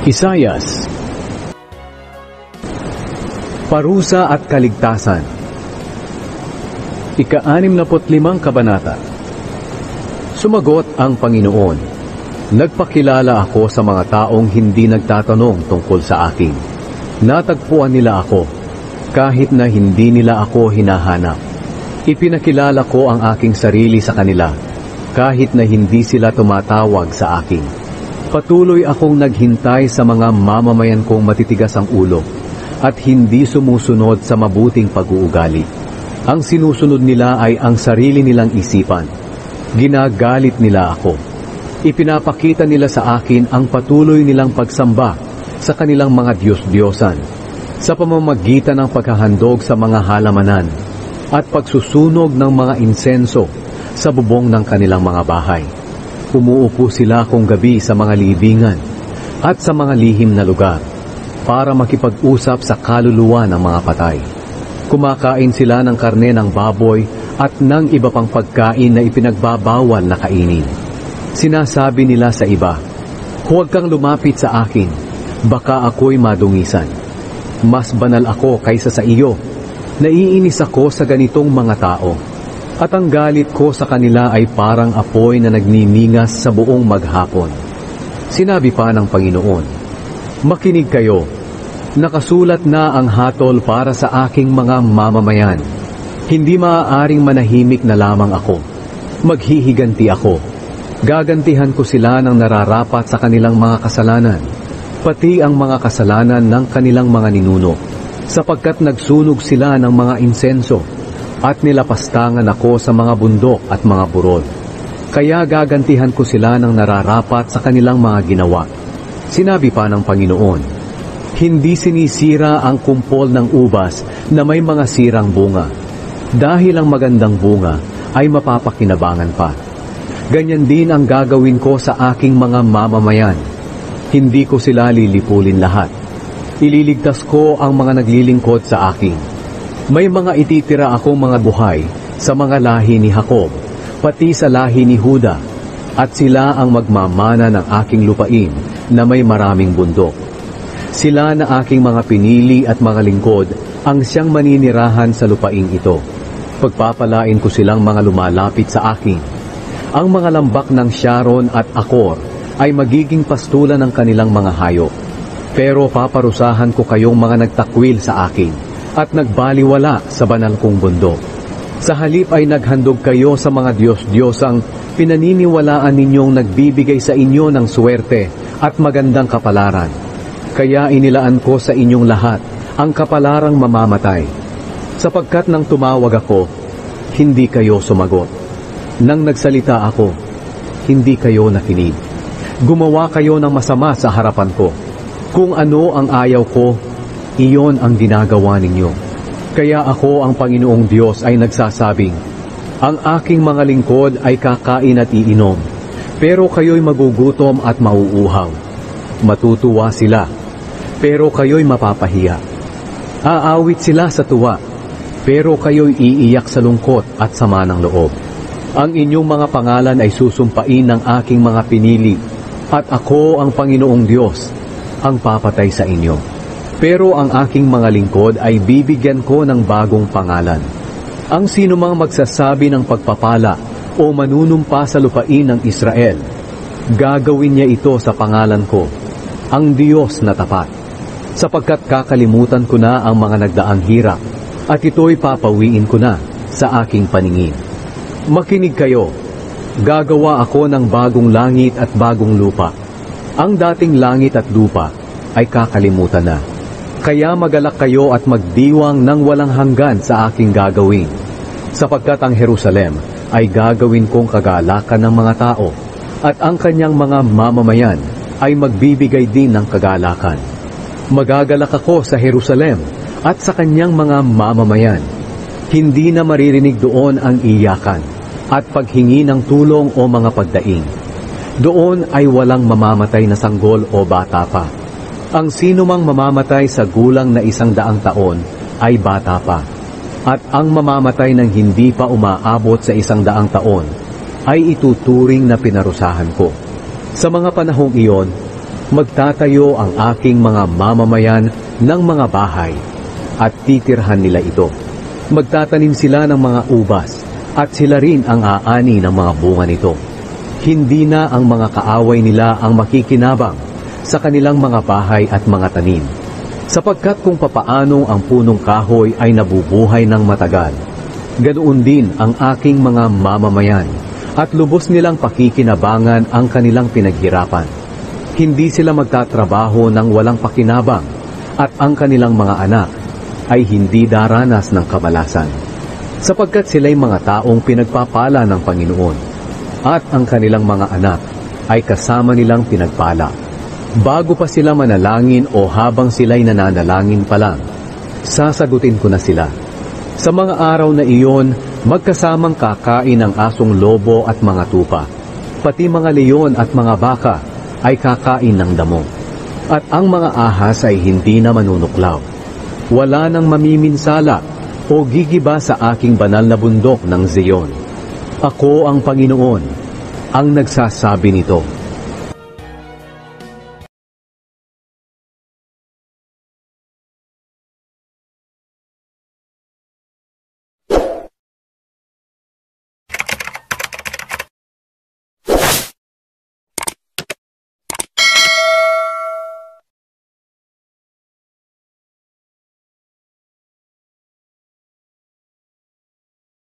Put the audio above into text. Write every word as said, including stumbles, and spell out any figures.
Isayas. Parusa at kaligtasan. Ika-anim na putlimang kabanata. Sumagot ang Panginoon, nagpakilala ako sa mga taong hindi nagtatanong tungkol sa akin. Natagpuan nila ako, kahit na hindi nila ako hinahanap. Ipinakilala ko ang aking sarili sa kanila, kahit na hindi sila tumatawag sa akin. Patuloy akong naghintay sa mga mamamayan kong matitigas ang ulo, at hindi sumusunod sa mabuting pag-uugali. Ang sinusunod nila ay ang sarili nilang isipan. Ginagalit nila ako. Ipinapakita nila sa akin ang patuloy nilang pagsamba sa kanilang mga Diyos-Diyosan, sa pamamagitan ng paghahandog sa mga halamanan at pagsusunog ng mga insenso sa bubong ng kanilang mga bahay. Umuupo sila kung gabi sa mga libingan at sa mga lihim na lugar para makipag-usap sa kaluluwa ng mga patay. Kumakain sila ng karne ng baboy at ng iba pang pagkain na ipinagbabawal na kainin. Sinasabi nila sa iba, huwag kang lumapit sa akin, baka ako'y madungisan. Mas banal ako kaysa sa iyo. Naiinis ako sa ganitong mga tao, at ang galit ko sa kanila ay parang apoy na nagniningas sa buong maghapon. Sinabi pa ng Panginoon, makinig kayo, nakasulat na ang hatol para sa aking mga mamamayan. Hindi maaaring manahimik na lamang ako. Maghihiganti ako. Gagantihan ko sila ng nararapat sa kanilang mga kasalanan, pati ang mga kasalanan ng kanilang mga ninuno, sapagkat nagsunog sila ng mga insenso, at nilapastangan ako sa mga bundok at mga burol. Kaya gagantihan ko sila ng nararapat sa kanilang mga ginawa. Sinabi pa ng Panginoon, hindi sinisira ang kumpol ng ubas na may mga sirang bunga, dahil ang magandang bunga ay mapapakinabangan pa. Ganyan din ang gagawin ko sa aking mga mamamayan. Hindi ko sila lilipulin lahat. Ililigtas ko ang mga naglilingkod sa akin. May mga ititira akong mga buhay sa mga lahi ni Jacob, pati sa lahi ni Juda, at sila ang magmamana ng aking lupain na may maraming bundok. Sila na aking mga pinili at mga lingkod ang siyang maninirahan sa lupain ito. Pagpapalain ko silang mga lumalapit sa akin. Ang mga lambak ng Sharon at Akor ay magiging pastulan ng kanilang mga hayop. Pero paparusahan ko kayong mga nagtakwil sa akin at nagbaliwala sa banal kong bundok. Sa halip ay naghandog kayo sa mga Diyos-Diyosang pinaniniwalaan ninyong nagbibigay sa inyo ng swerte at magandang kapalaran. Kaya inilaan ko sa inyong lahat ang kapalarang mamamatay. Sapagkat nang tumawag ako, hindi kayo sumagot. Nang nagsalita ako, hindi kayo nakinig. Gumawa kayo ng masama sa harapan ko. Kung ano ang ayaw ko, iyon ang ginagawa ninyo. Kaya ako, ang Panginoong Diyos, ay nagsasabing, ang aking mga lingkod ay kakain at iinom, pero kayo'y magugutom at mauuhaw. Matutuwa sila, pero kayo'y mapapahiya. Aawit sila sa tuwa, pero kayo'y iiyak sa lungkot at sama ng loob. Ang inyong mga pangalan ay susumpain ng aking mga pinili, at ako, ang Panginoong Diyos, ang papatay sa inyo. Pero ang aking mga lingkod ay bibigyan ko ng bagong pangalan. Ang sinumang magsasabi ng pagpapala o manunumpa sa lupain ng Israel, gagawin niya ito sa pangalan ko, ang Diyos na tapat. Sapagkat kakalimutan ko na ang mga nagdaang hirap, at ito'y papawiin ko na sa aking paningin. Makinig kayo, gagawa ako ng bagong langit at bagong lupa. Ang dating langit at lupa ay kakalimutan na. Kaya magalak kayo at magdiwang ng walang hanggan sa aking gagawin. Sapagkat ang Jerusalem ay gagawin kong kagalakan ng mga tao, at ang kanyang mga mamamayan ay magbibigay din ng kagalakan. Magagalak ako sa Jerusalem at sa kanyang mga mamamayan. Hindi na maririnig doon ang iyakan at paghingi ng tulong o mga pagdaing. Doon ay walang mamamatay na sanggol o bata pa. Ang sino mang mamamatay sa gulang na isang daang taon ay bata pa, at ang mamamatay ng hindi pa umaabot sa isang daang taon ay ituturing na pinarusahan ko. Sa mga panahong iyon, Magtatayo ang aking mga mamamayan ng mga bahay at titirhan nila ito. Magtatanim sila ng mga ubas at sila rin ang aani ng mga bunga nito. Hindi na ang mga kaaway nila ang makikinabang sa kanilang mga bahay at mga tanim. Sapagkat kung papaano ang punong kahoy ay nabubuhay ng matagal, ganoon din ang aking mga mamamayan at lubos nilang pakikinabangan ang kanilang pinaghirapan. Hindi sila magtatrabaho ng walang pakinabang at ang kanilang mga anak ay hindi daranas ng kamalasan. Sapagkat sila'y mga taong pinagpapala ng Panginoon at ang kanilang mga anak ay kasama nilang pinagpala. Bago pa sila manalangin o habang sila'y nananalangin pa lang, sasagutin ko na sila. Sa mga araw na iyon, magkasamang kakain ang asong lobo at mga tupa. Pati mga leon at mga baka ay kakain ng damo. At ang mga ahas ay hindi na manunuklaw. Wala nang mamiminsala o gigiba sa aking banal na bundok ng Zion. Ako ang Panginoon, ang nagsasabi nito.